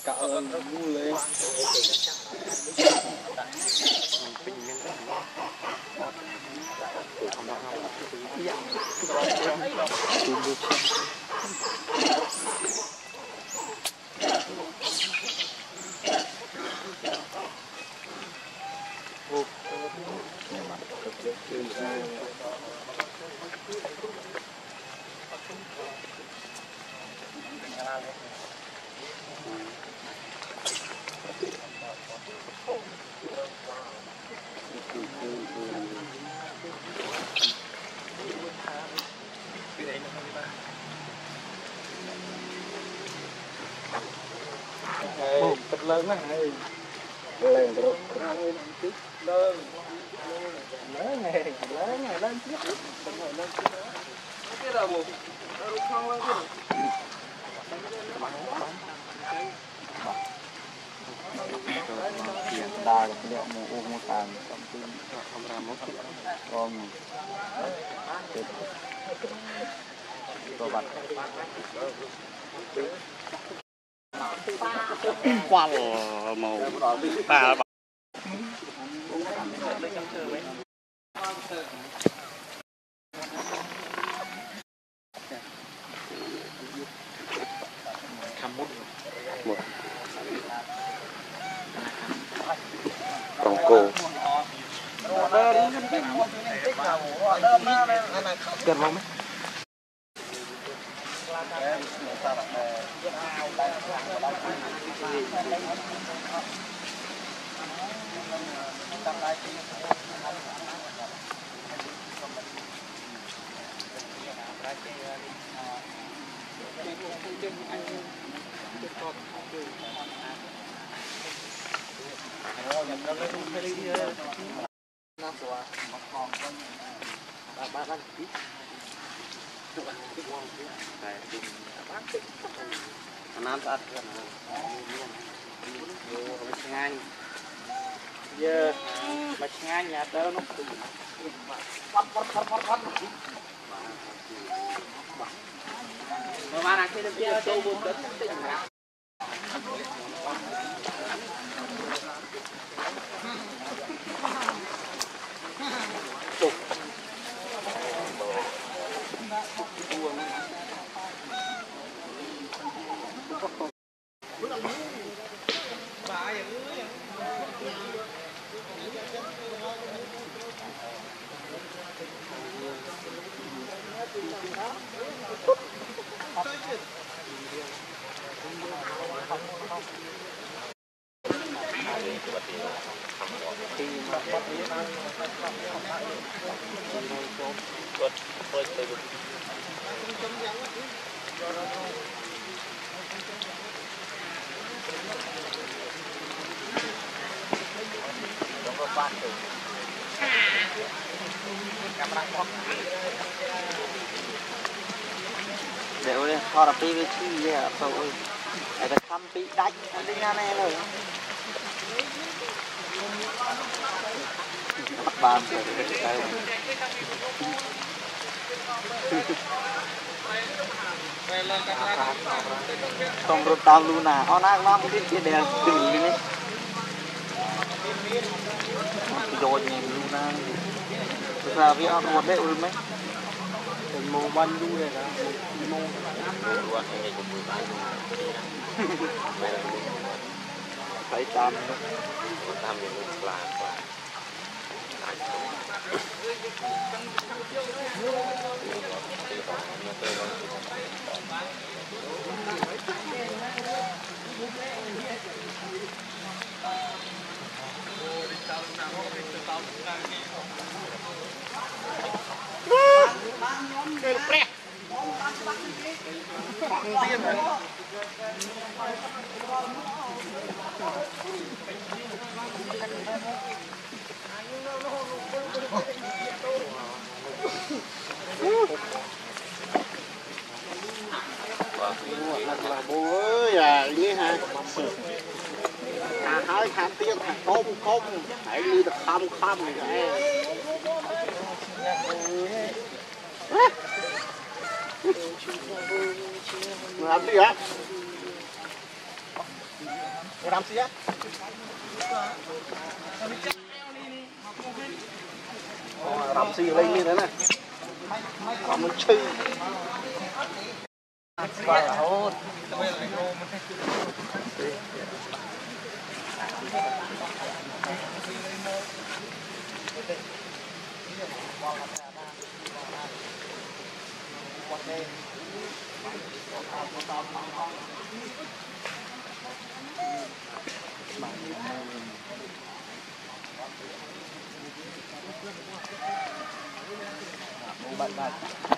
cạo ngu lên thật lớn á hay lên rồi lớn lớn này lên tiếp lên cái đầu một không lên cái đa cái đệm mua tàn không ra mốt con bật qua màu ta con cô cần không Nam sát ngang giờ bạch ngang nhà tớ nó mà là khi được chơi tôi buồn đến tỉnh để ơi họ đập đi với chi vậy à sao ơi ai ta khăm bị đánh đi nga này rồi bắt bàn rồi không rồi tao luôn à họ đang mang một cái chia đèn từng như này rồi nhìn luôn à ra với họ một đấy ơi mấy mồ banh luôn này cả mồ phải tam những là bố ơi à như hả hỏi tham tiền thằng không hãy đi được không làm gì hả làm gì á làm gì lên như thế này làm nó chơi phải hốt bạn bạn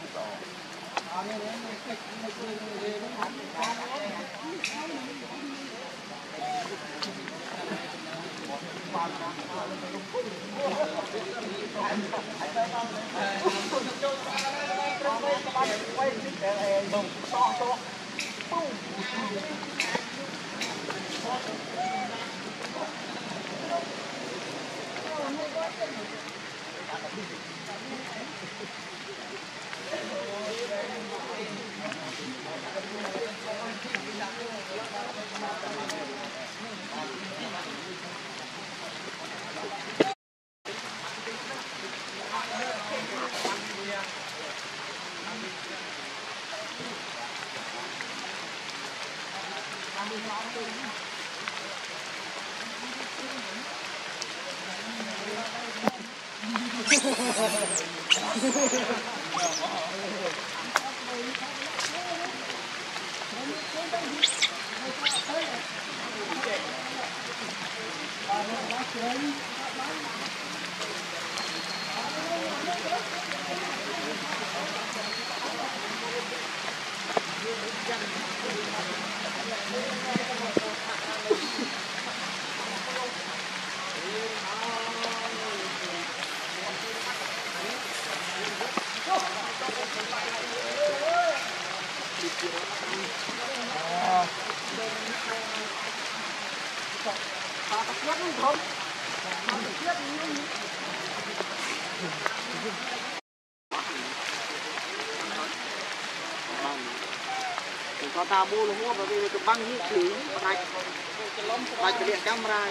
có ta mua luôn mua bởi vì băng như thử bạch cái điện camera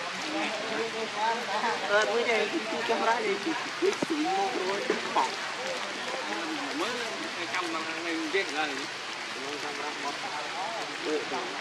với đây camera thì chỉ xí mua rồi bỏ mới cái camera mình chết rồi camera mất được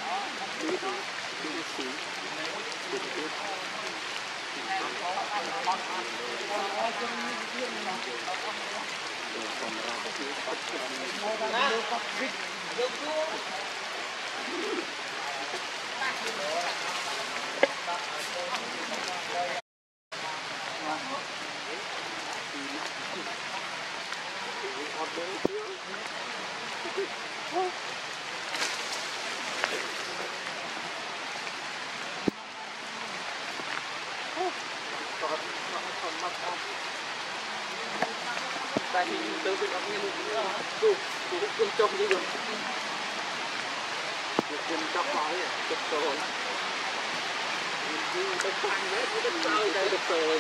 tại vì từ việc như tôi trong như vậy việc trong nói được rồi tôi phang đấy được rồi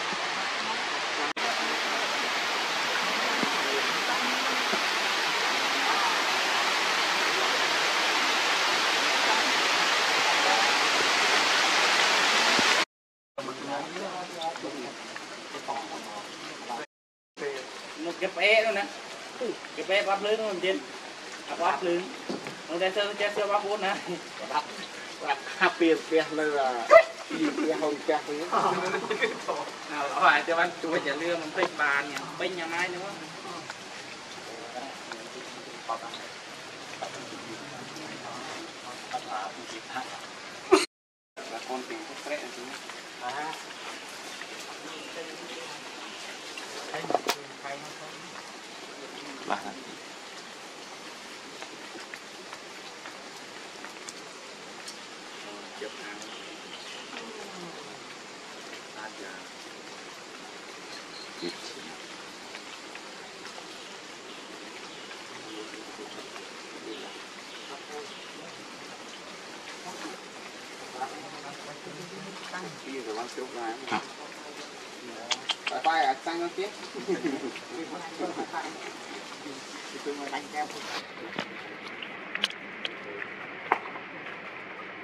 một cái bé luôn nè cái bé bắp lưới nó trên bắp lưới nó đây chơi bắp bốn nè happy là gì không cha nào hỏi cho anh chui trả lương mình thích bàn nhỉ bên nhà mai nữa là con tìm có trẻ bà chụp hàng bây giờ bạn chụp lại phải tăng tiếp tôi mà đánh keo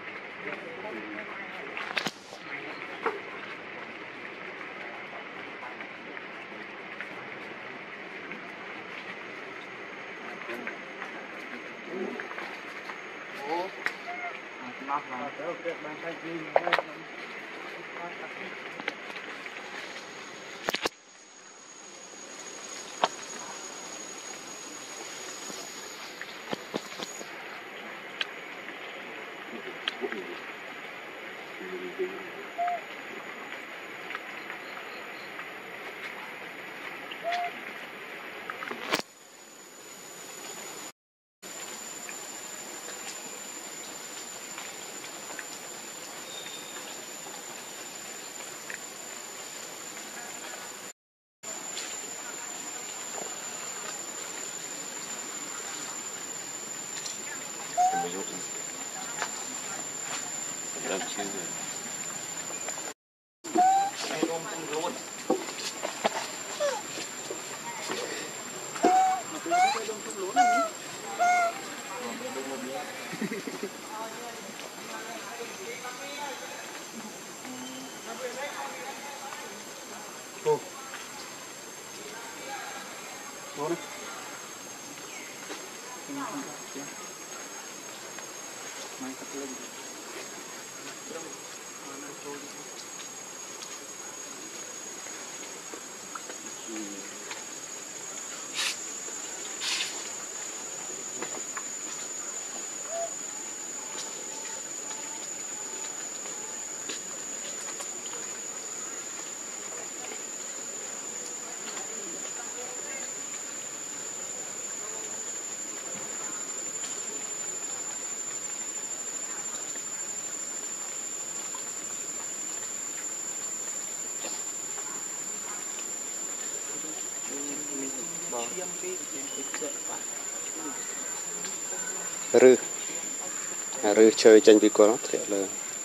rư chơi tranh vì có thể là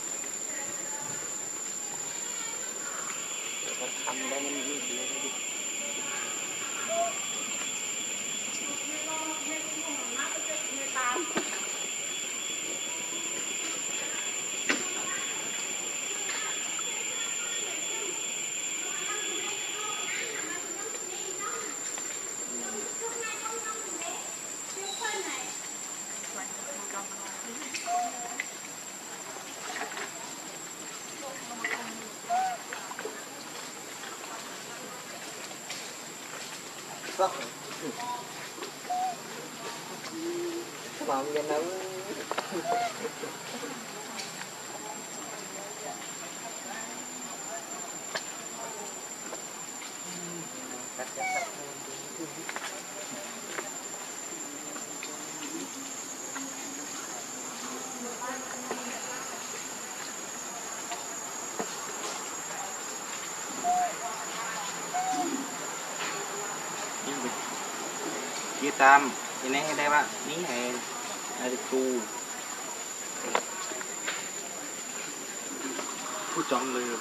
làm gì đâu chia tam thì này đây bạn ní này đây tu chọnเลย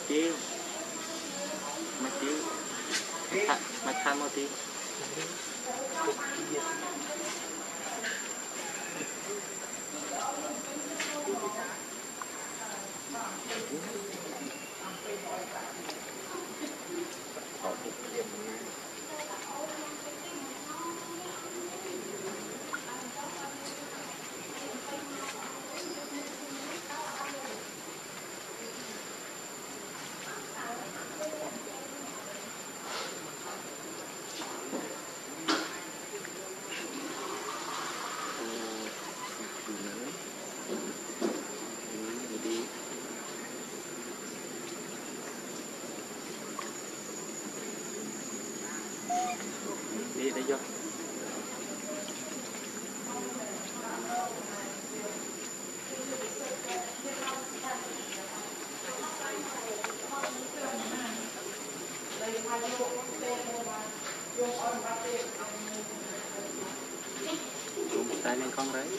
chiêu mà chiêu mà tham một tí đi đây vô tay lên con đấy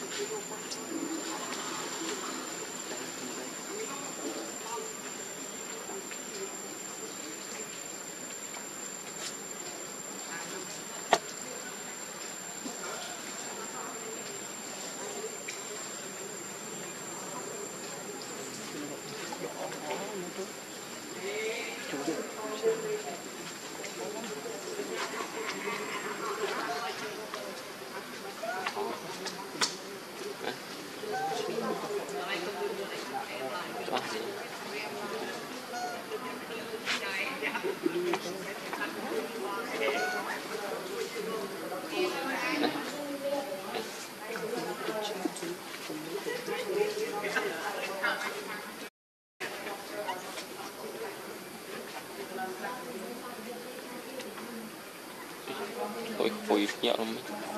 ôi nhợ lắm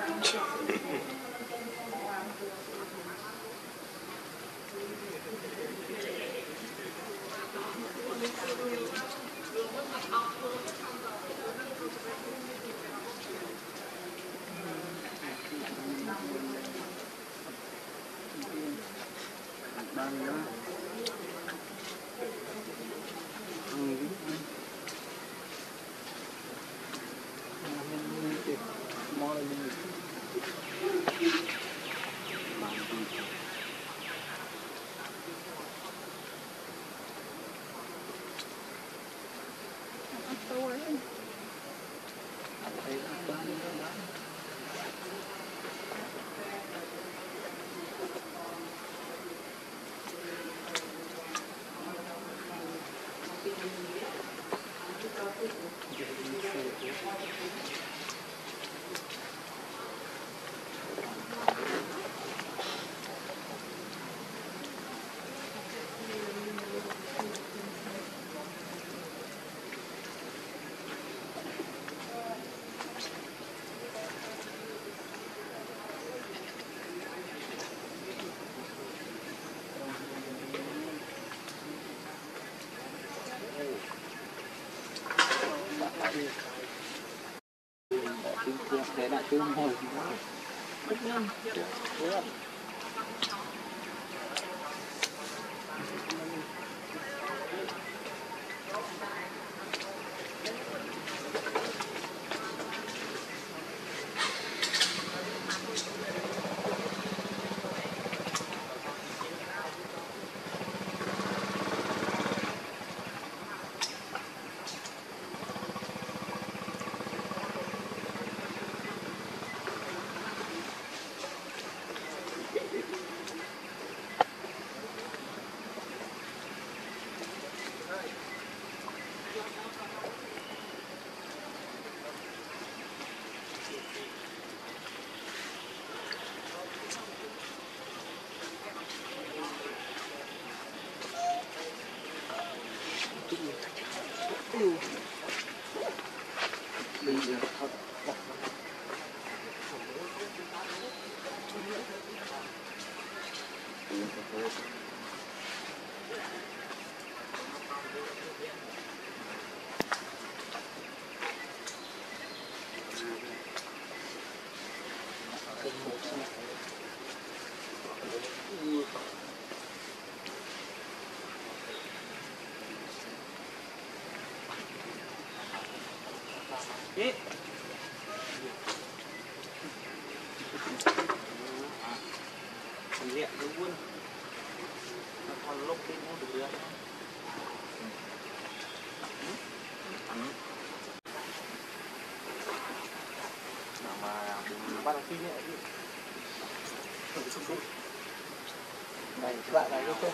thế lại cứ ngồi Ê. Lihat dulu. Kalau kita mau dulu. Nama apa nantinya ini? Này, các bạn này không?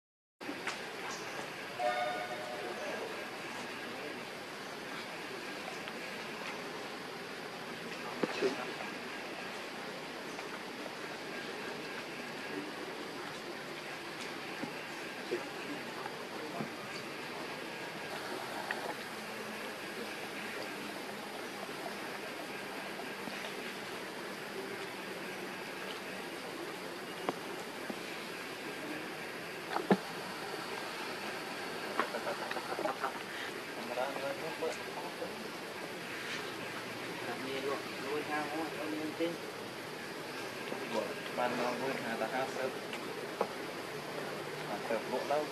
Ban mau nuôi hà ta ha sớm mà sớm bộ lâu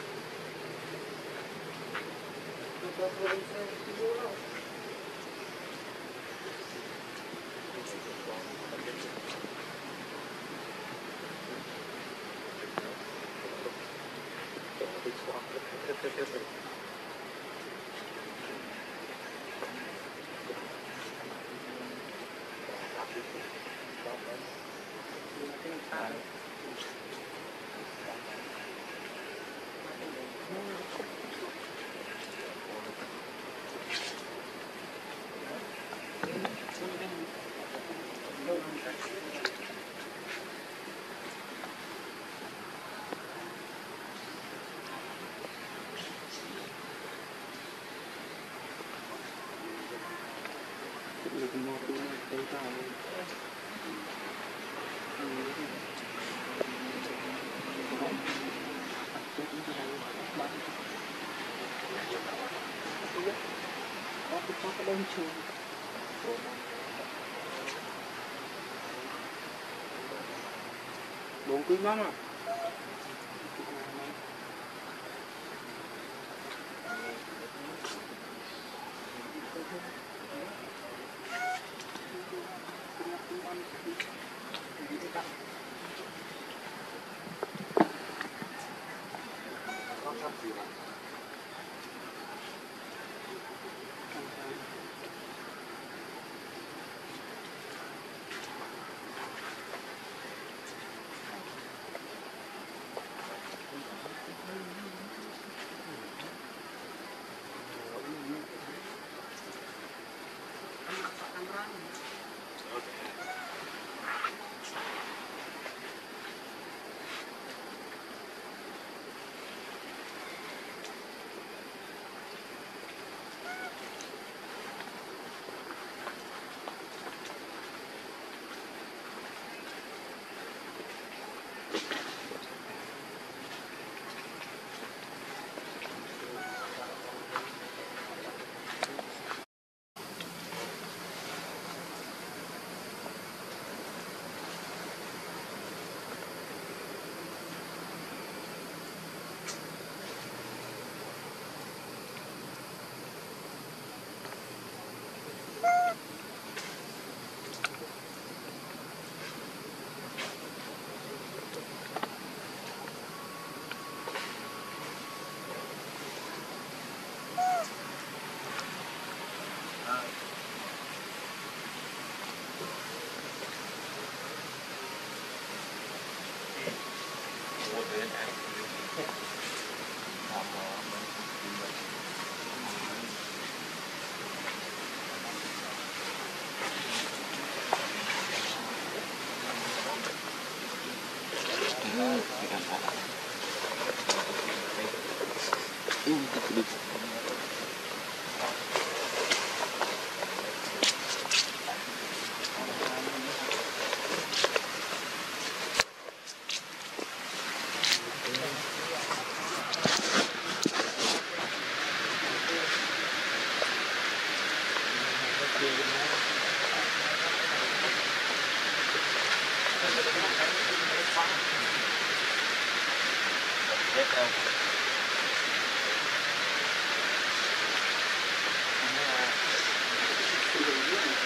đúng quý lắm à.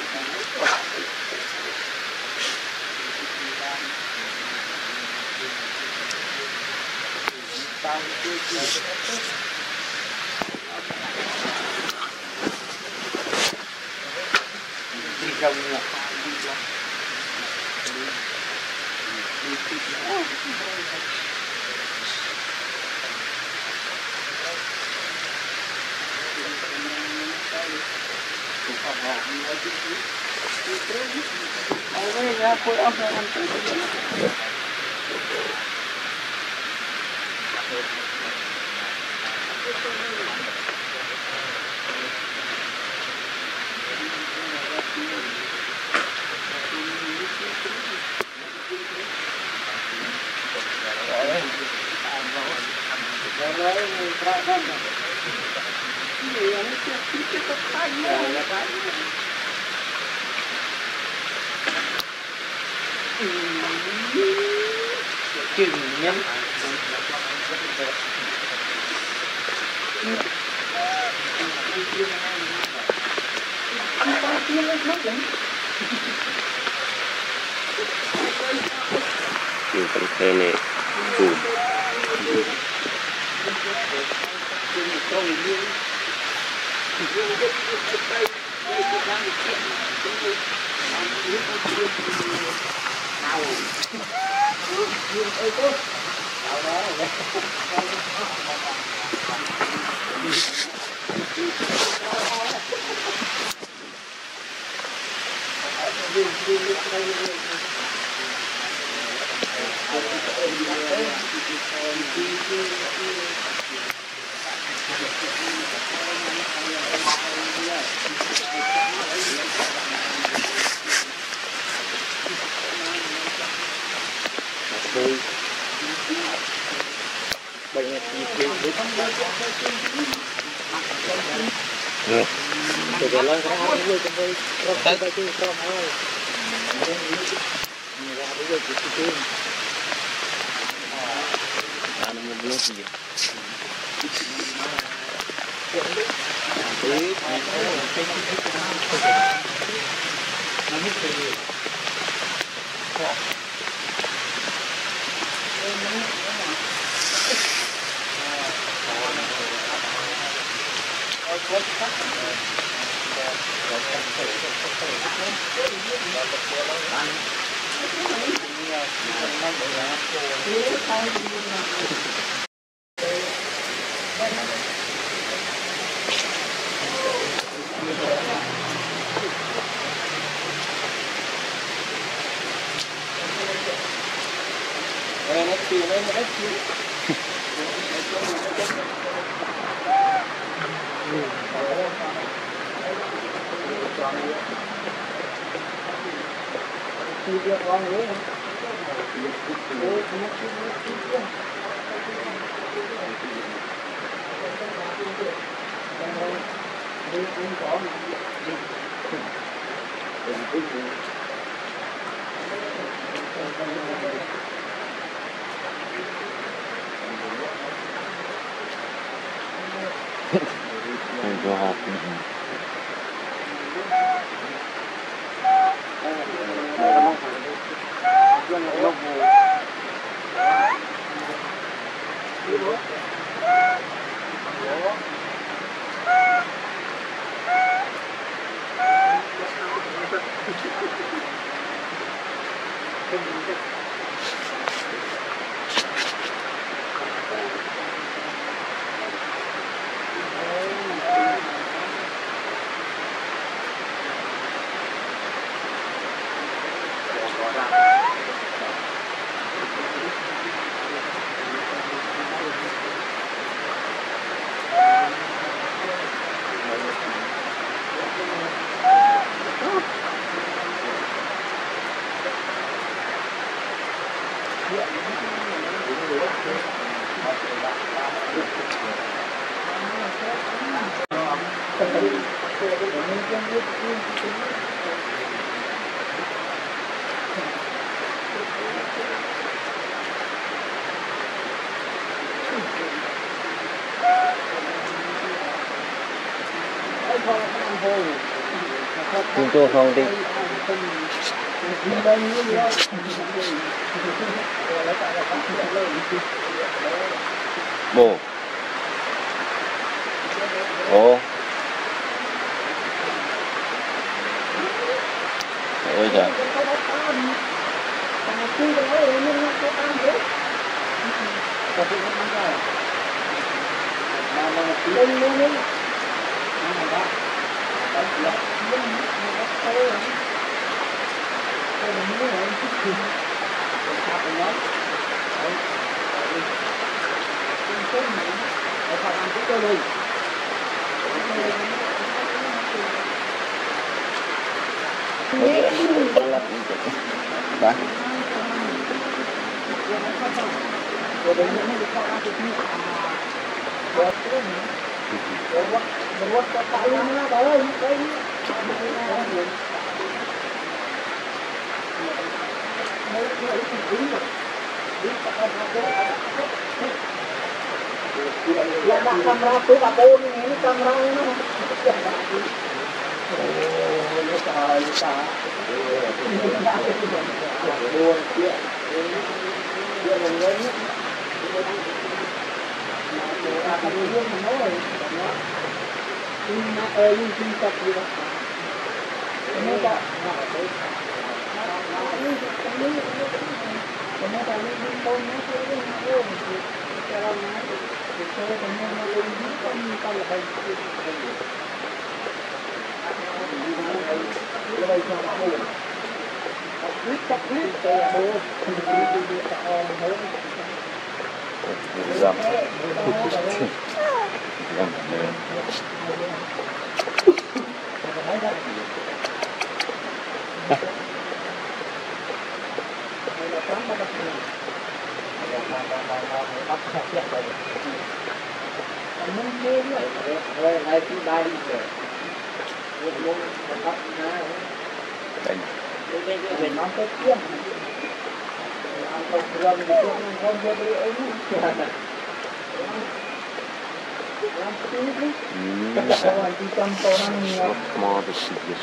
อยู่กันแค่นี้จูบ Hãy subscribe cho kênh Ghiền Mì Gõ để không bỏ lỡ Chúng tôi không đi. Bồ. Ồ. Ôi trời. Ba. Kamera tu tak tahu ini kamera ini. Dầm. More the serious.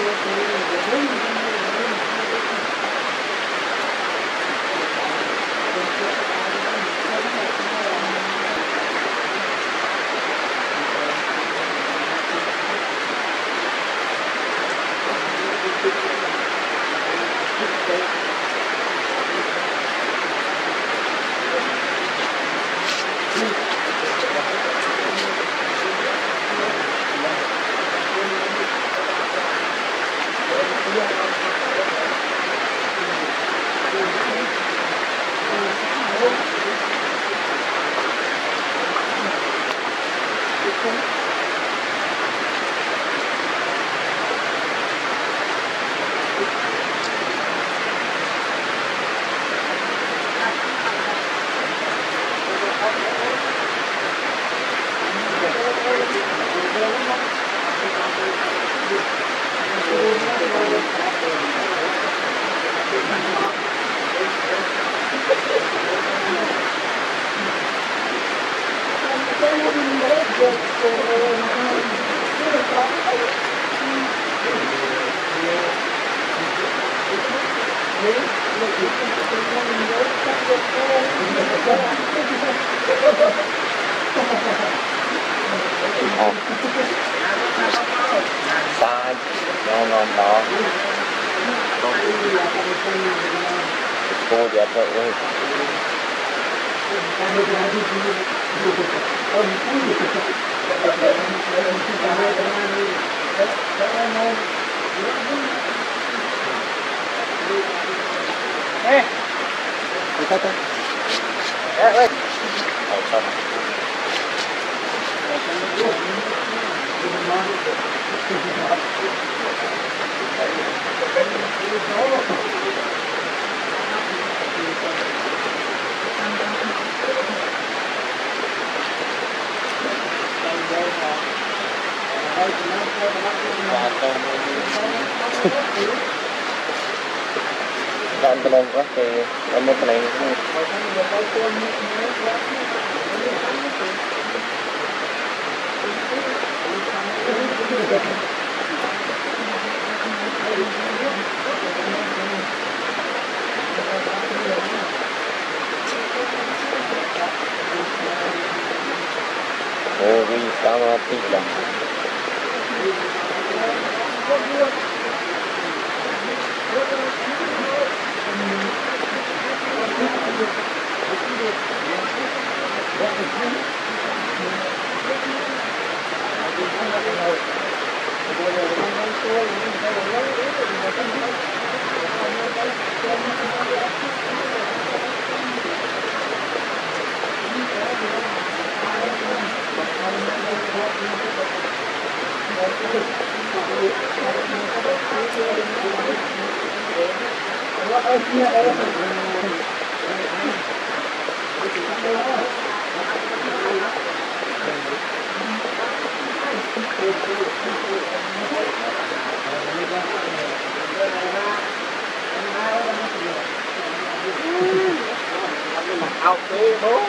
Sai ngon ngon đó cô đẹp rồi ơi ê thôi thôi ơi xong dan belum pakai kamu pelan oh ini sama tidak học đi bố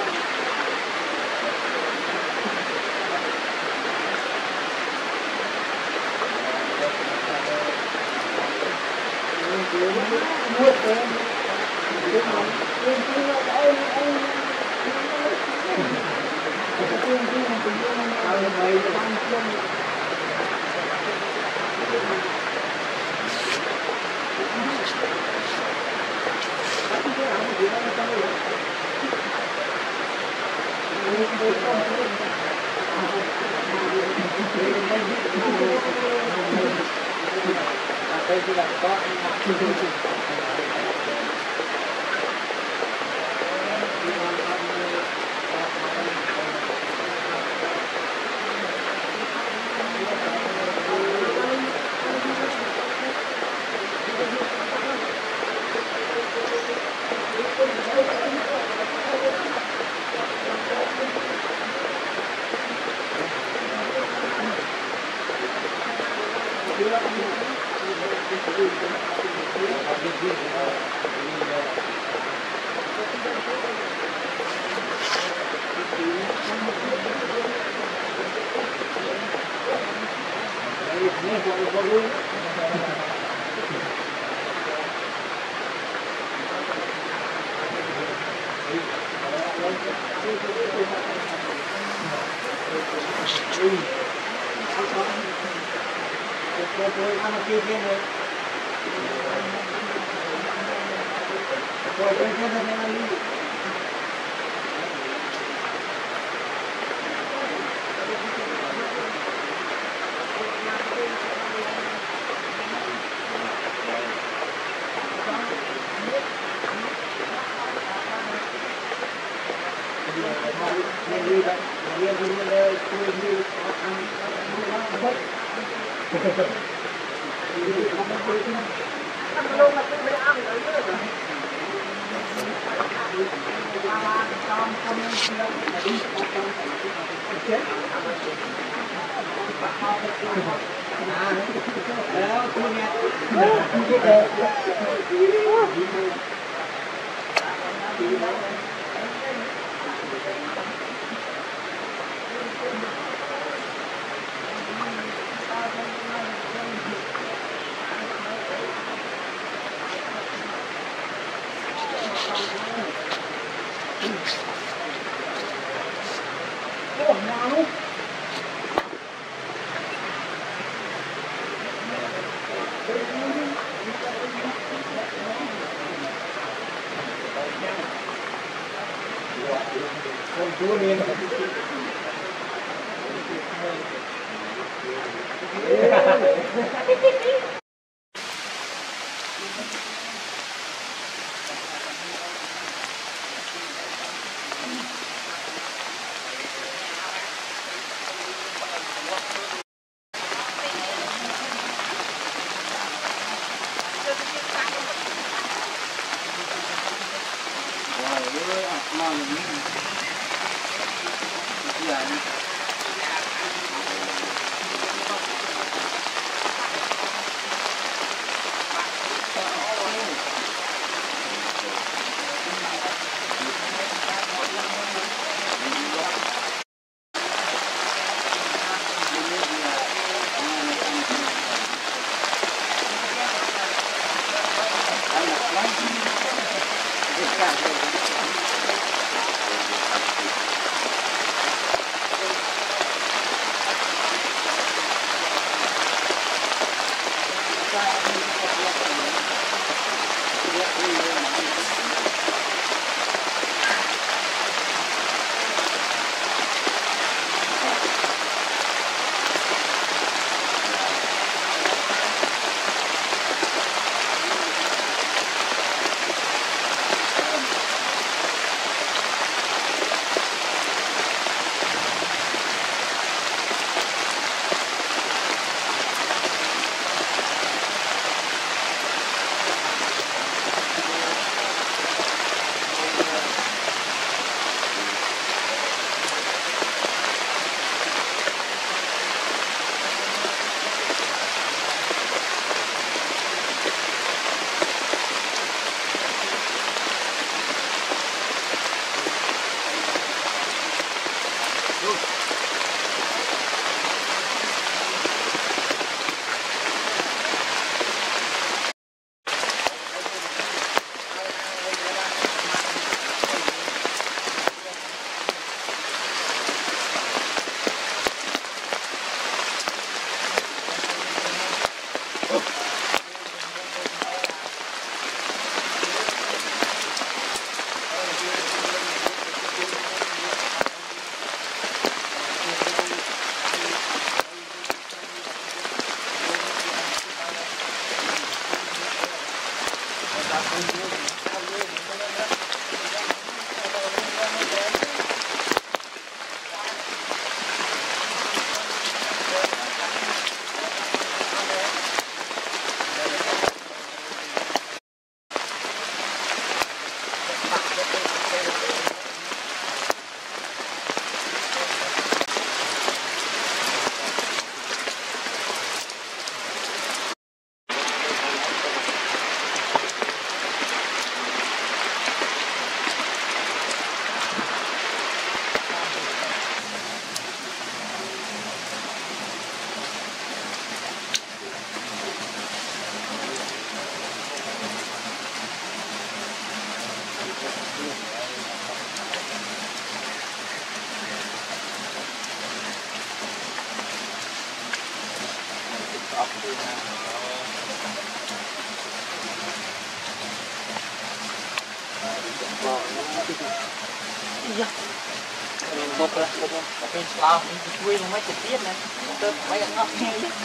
một rồi cái sao quy nó mấy chục tiết này tôi mấy ăn ngọt nghe chứ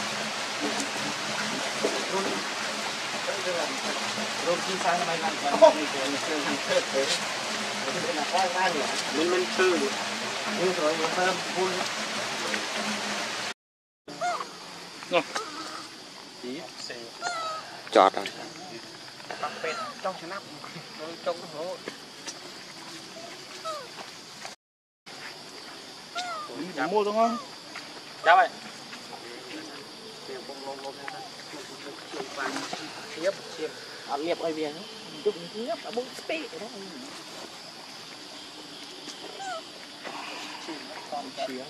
rồi khi sang này làm mình sư như rồi mình thơm vui chọt rồi trong chén nắp trong cái hố mua đúng không? Dạ vậy. Tiếp ăn liệp ơi bia nhé. Chụp nhấp ở bụng tê đó. Con chiếng.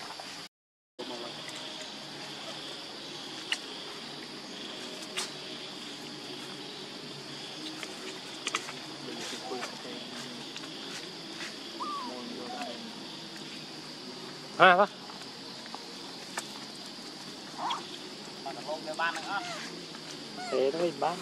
ha bác thế thôi bán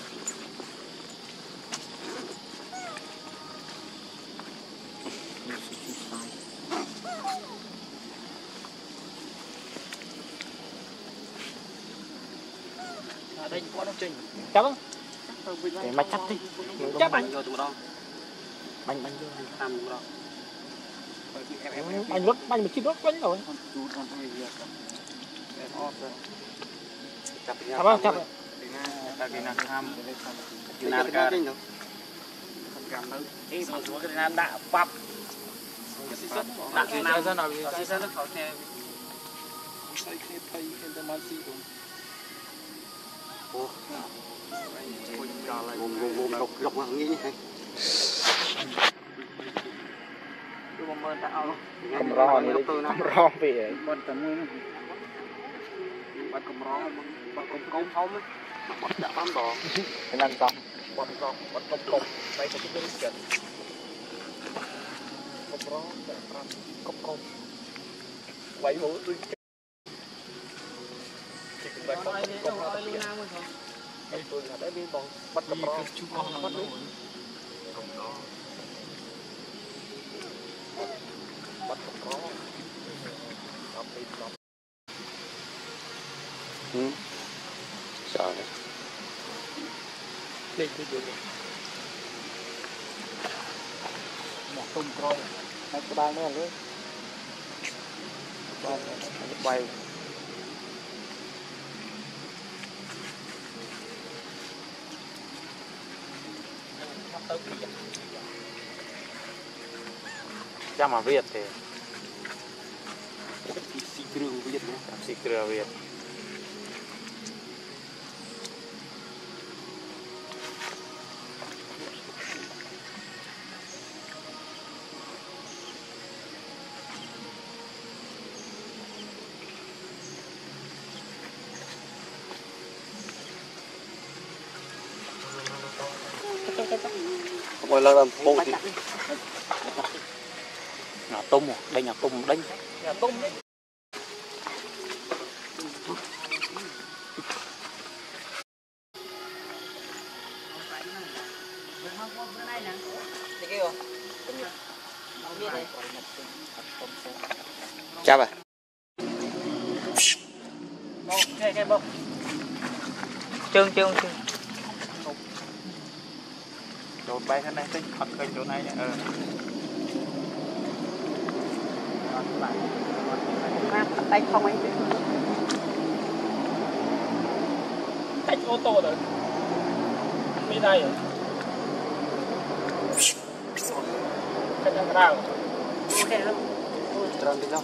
đây có nó trình chắc không để mạch chắc đi chắc bánh rồi tụi đó bánh bánh vô đi làm tụi đó bánh rút bánh mà chỉ rút bánh rồi chập chập Việt Nam ca cầm đâu đi một số cái Nam đã bắp đã Việt Nam dân nào bị xây dựng nó theo xây cái thay cái tâm sinh đúng gồm lọc hàng nghĩ này cầm ro này cầm ro về bật tầm nguyên bật cầm ro bật cầm công thông ấy bật đã bám đỏ cái lần xong bật công đây có cái chuyện cầm ro công quậy mũi tôi chỉ cần bật công tôi là để đi còn bắt cầm ro chú con bắt đi bắt cầm ro sợ đấy lên cái gì một tung coi hai cái ba nữa luôn quay cha mà Việt thì xì trường Việt nữa xì cửa Việt ngồi làm bộ thì nhỏ tung đây nhỏ tung đánh chào bà cái bông trương đột bay thế này tính thật kênh chỗ này nhé tay không ấy cách ô tô rồi đi đây rồi cách đang rào ok không tròn đi đâu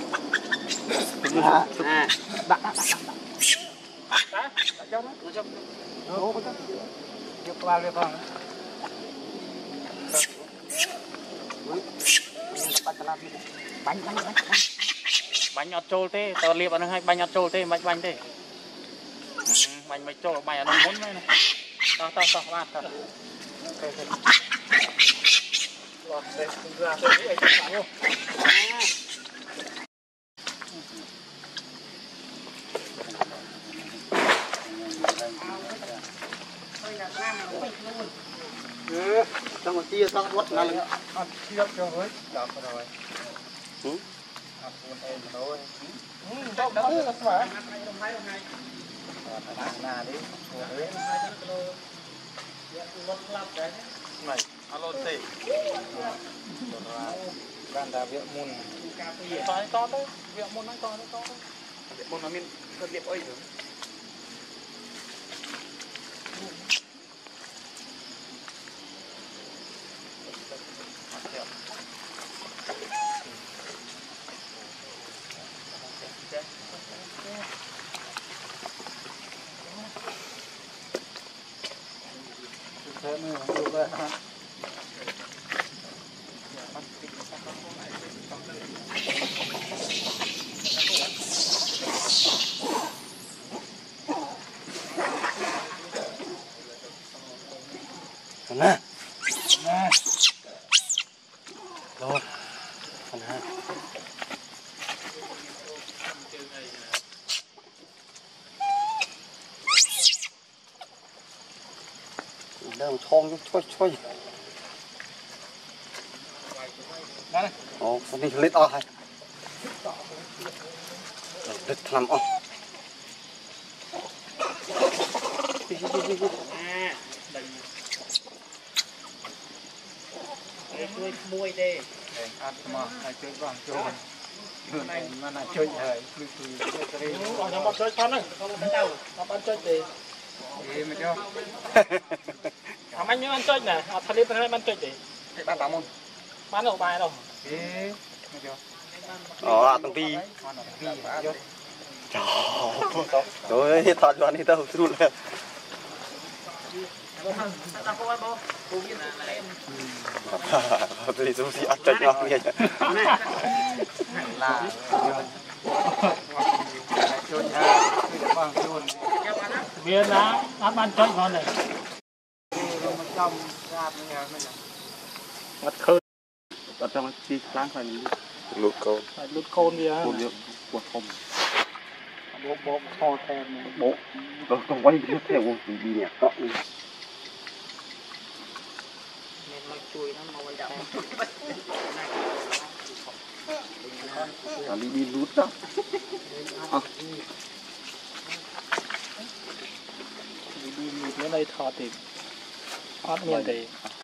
đặt trong đó nó trong đó có chụp vào được không bánh nhọt trôi thế tao liệp ăn hai bánh nhọt trôi thế bánh thế bánh mấy trôi bánh ở đâu muốn này tao ba tao lọt đây ra tôi nghĩ anh phải không trong một tia tao quất nó lên ăn chiếc cho với đập rồi ăn buồn em rồi đâu đó là phải là đi này alo tê gan đà viện môn to to thôi viện môn nói to thôi viện môn nó miên cơn liệp ơi rồi thế nữa được rồi nè nè rồi con ha đang thong choi ồ con đi lết o hay lết làm o Chơi mui đi. ăn mà ai chơi vàng chơi này mà là chơi hời còn nhóm bạn chơi con này không bạn chơi gì gì mà chưa anh nhớ ăn chơi nè thật đi bên bạn chơi gì bạn bảo môn bán đâu bài đâu thế mà chưa tầng pi trời ơi thật cho anh đi đâu luôn lên thì dù gì ăn chơi ngon nghe là chơi ha bằng luôn Viên lá ăn ban chơi ngon này. mất khơi ở trong chi láng phải lụt côn đi á côn điệu quật không bố kho thêm bố còn quay tiếp theo đi nhẹ cọ đi đi lút đó đi bữa nay thọ thì hót miên thì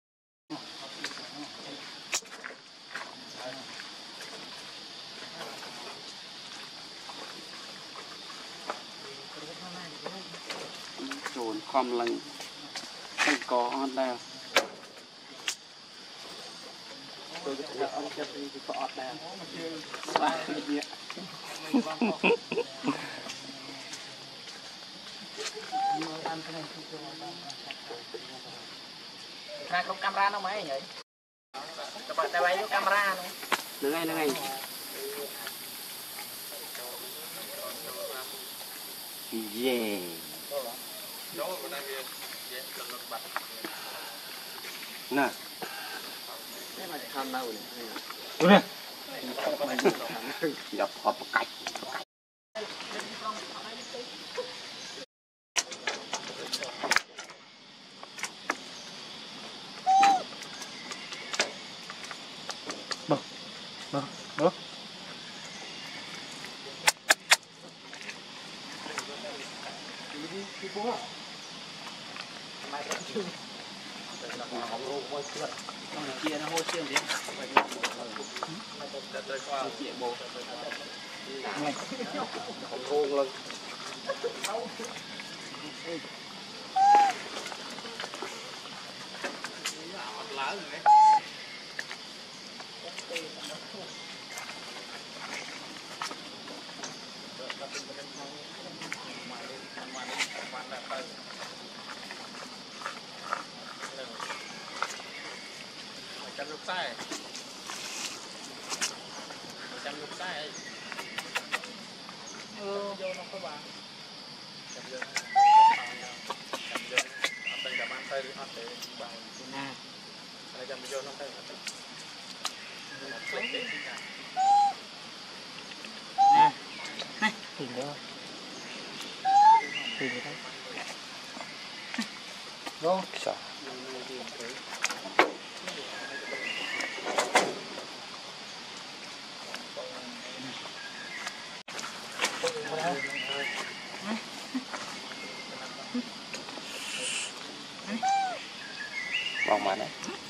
trồn khom lưng không có ăn đâu tôi có ăn chết đi có ọt nào Ra không camera đâu mấy vậy? Các bạn tay vô camera luôn. nữa ngay yeah nè cái này tham đâu nè đập hộp cạch đó Chia nó hôi xương đi. khôn lên Chăm lúc sai. Chăm lúc sai. Vô nó có bà. Chăm vô. Chăm vô. Ăn từng cả bán tay đi ăn để bà. Này chăm vô nó tay. nè này thì nữa thì đấy rồi mà này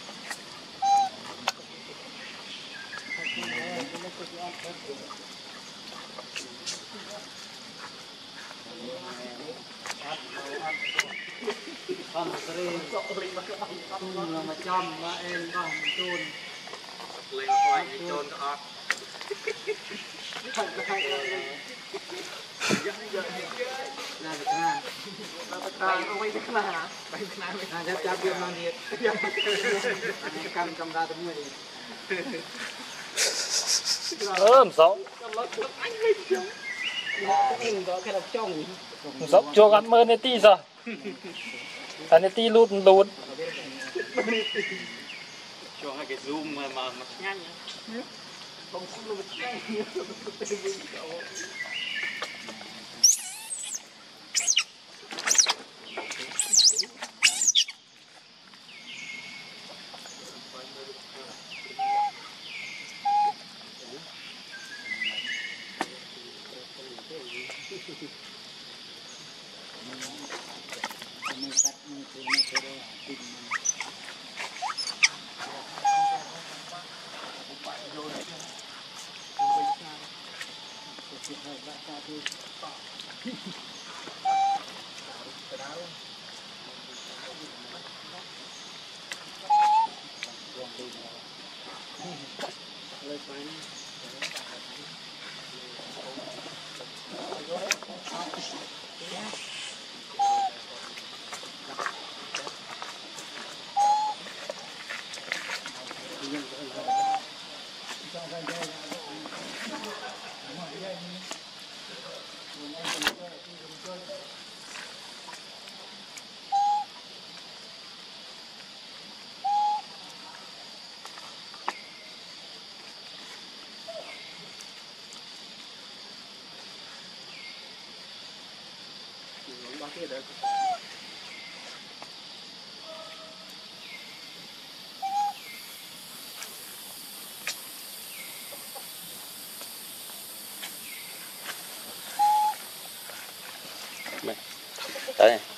con sri mà chăm mà em con chôn lên quay chôn có là được na ông ấy thích na chắc chắc biết mang nhiệt cầm ra tấm người sống đó cái độc trông sống cho ăn mơ này tí sao anh này tí lút lút cho hai cái zoom mà nhanh không luôn nhanh đấy